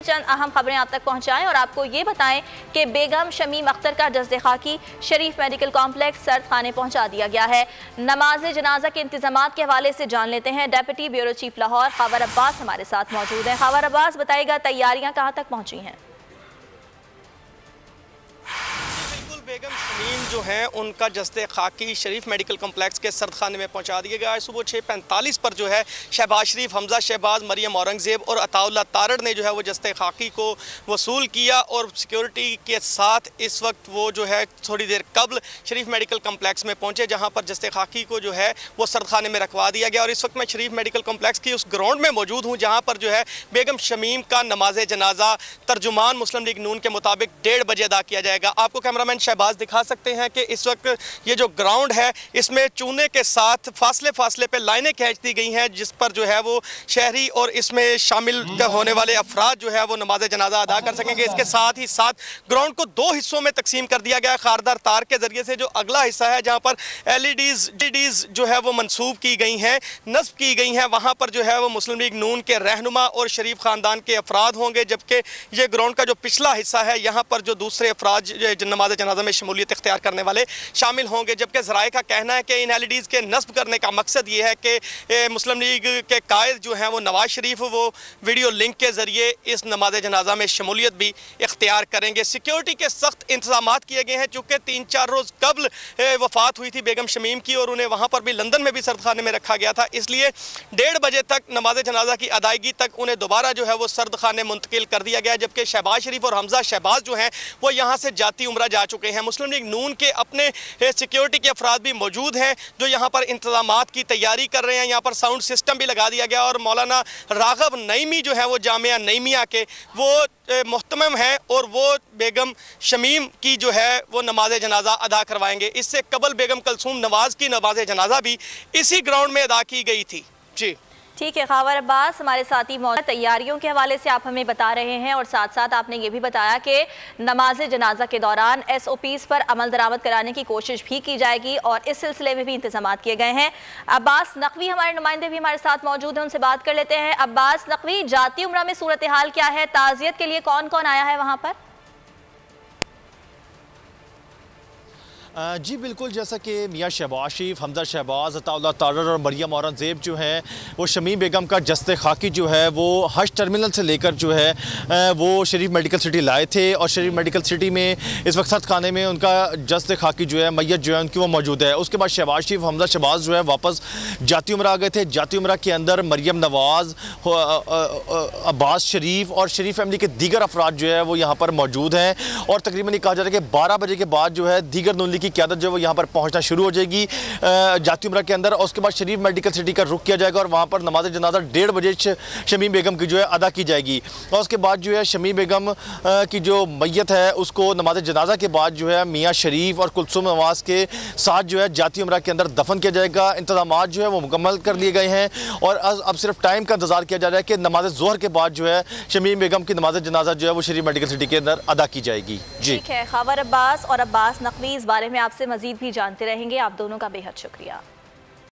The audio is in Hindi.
चंद अहम खबरें आप तक पहुंचाएं और आपको ये बताएं कि बेगम शमीम अख्तर का जस्द खाकी शरीफ मेडिकल कॉम्प्लेक्स सर्द खाने पहुंचा दिया गया है। नमाज जनाजा के इंतजामात के हवाले से जान लेते हैं। डेप्यूटी ब्यूरो चीफ लाहौर खबर अब्बास हमारे साथ मौजूद है। खबर अब्बास, बताइएगा तैयारियां कहां तक पहुंची हैं? बेगम शमीम जो हैं उनका जस्ते खाकी शरीफ मेडिकल कम्प्लेक्स के सर्द खाने में पहुंचा दिया गया है। सुबह 6:45 पर जो है शहबाज शरीफ, हमजा शहबाज, मरियम औरंगज़ेब और अताउल्लाह तारड़ ने जो है वो जस्ते खाकी को वसूल किया और सिक्योरिटी के साथ इस वक्त वो जो है थोड़ी देर कबल शरीफ मेडिकल कम्प्लेक्स में पहुँचे, जहाँ पर जस्ते खाकी को जो है वो सर्द खाने में रखवा दिया गया। और इस वक्त मैं शरीफ मेडिकल कम्प्लेक्स की उस ग्राउंड में मौजूद हूँ जहाँ पर जो है बेगम शमीम का नमाज जनाजा तर्जुमान मुस्लिम लीग नून के मुताबिक 1:30 बजे अदा किया जाएगा। आपको कैमरामैन शहबाज दिखा सकते हैं कि इस वक्त ये जो ग्राउंड है इसमें चूने के साथ फासले फासले पे लाइनें खींच दी गई हैं, जिस पर जो है वो शहरी और इसमें शामिल होने वाले अफराद जो है वो नमाज जनाजा अदा कर सकेंगे। इसके साथ ही साथ ग्राउंड को 2 हिस्सों में तकसीम कर दिया गया खारदार तार के जरिए से। जो अगला हिस्सा है जहाँ पर एलईडीज जो है वो मंसूब की गई हैं, नस्ब की गई हैं, वहाँ पर जो है वो मुस्लिम लीग नून के रहनुमा और शरीफ ख़ानदान के अफराद होंगे। जबकि ये ग्राउंड का जो पिछला हिस्सा है यहाँ पर जो दूसरे अफराद नमाज जनाजा में शमूलियत इख्तियार करने वाले शामिल होंगे। जबकि ज़राए का कहना है कि इन एलईडीज़ के नस्ब करने का मकसद ये है कि मुस्लिम लीग के कायद जो हैं वो नवाज शरीफ वो वीडियो लिंक के ज़रिए इस नमाज जनाजा में शमूलियत भी इख्तियार करेंगे। सिक्योरिटी के सख्त इंतजाम किए गए हैं, चूँकि 3-4 रोज़ कबल वफ़ात हुई थी बेगम शमीम की और उन्हें वहाँ पर भी लंदन में भी सर्द खाने में रखा गया था, इसलिए 1:30 बजे तक नमाज जनाजा की अदायगी तक उन्हें दोबारा जो है वो सर्द खाने मुंतकिल कर दिया गया। जबकि शहबाज शरीफ और हमजा शहबाज जो हैं वो यहाँ से जाती उम्रा जा चुके हैं। मुस्लिम लीग नून के अपने सिक्योरिटी के अफराद भी मौजूद हैं जो यहाँ पर इंतजामात की तैयारी कर रहे हैं। यहाँ पर साउंड सिस्टम भी लगा दिया गया और मौलाना राग़ब नईमी जो है वो जामिया नईमिया के वो मुहतमम है और वो बेगम शमीम की जो है वो नमाज जनाजा अदा करवाएंगे। इससे कबल बेगम कलसूम नवाज़ की नमाज जनाजा भी इसी ग्राउंड में अदा की गई थी। जी ठीक है, खबर अब्बास हमारे साथ ही मौजूद। तैयारियों के हवाले से आप हमें बता रहे हैं और साथ साथ आपने ये भी बताया कि नमाज जनाजा के दौरान SOPs पर अमल दरामद कराने की कोशिश भी की जाएगी और इस सिलसिले में भी इंतजाम किए गए हैं। अब्बास नकवी हमारे नुमाइंदे भी हमारे साथ मौजूद हैं, उनसे बात कर लेते हैं। अब्बास नकवी, जाती उम्रा में सूरत हाल क्या है? ताज़ियत के लिए कौन कौन आया है वहाँ पर? जी बिल्कुल, जैसा कि मियाँ शहबाज शरीफ, हमजा शहबाज, अताउल्लाह तारड़ और मरियम औरंगज़ेब जो हैं वो शमीम बेगम का जस्ते खाकी जो है वो हज टर्मिनल से लेकर जो है वो शरीफ मेडिकल सिटी लाए थे और शरीफ मेडिकल सिटी में इस वक्त सर्द खाने में उनका जस्ते खाकी जो है मैयत जो है उनकी वो मौजूद है। उसके बाद शहबाज शरीफ, हमजा शहबाज जो है वापस जाती उम्रा आ गए थे। जाती उम्रा के अंदर मरियम नवाज़, अब्बास शरीफ और शरीफ फैमिली के दीगर अफराद जो है वो यहाँ पर मौजूद हैं और तकरीबन ये कहा जा रहा है कि 12 बजे के बाद जो है दीगर नून लीग की क़यादत जो है वो यहाँ पर पहुँचना शुरू हो जाएगी जाती उम्रा के अंदर। और उसके बाद शरीफ मेडिकल सिटी का रुख किया जाएगा और वहाँ पर नमाज जनाजा 1:30 बजे शमीम बेगम की जो है अदा की जाएगी। और उसके बाद जो है शमीम बेगम की जो मैयत है उसको नमाज जनाजा के बाद जो है मियाँ शरीफ और कुलसुम नवाज़ के साथ जो है जाती उम्रा के अंदर दफन किया जाएगा। इंतजाम जो है वो मुकम्मल कर लिए गए हैं और अब सिर्फ टाइम का इंतजार किया जा रहा है कि नमाज ज़ोहर के बाद जो है शमीम बेगम की नमाज जनाजा जो है वो शरीफ मेडिकल सिटी के अंदर अदा की जाएगी। जी ठीक है, खबर अब्बास और अब्बास नकवी इस बारे में आपसे मजीद भी जानते रहेंगे। आप दोनों का बेहद शुक्रिया।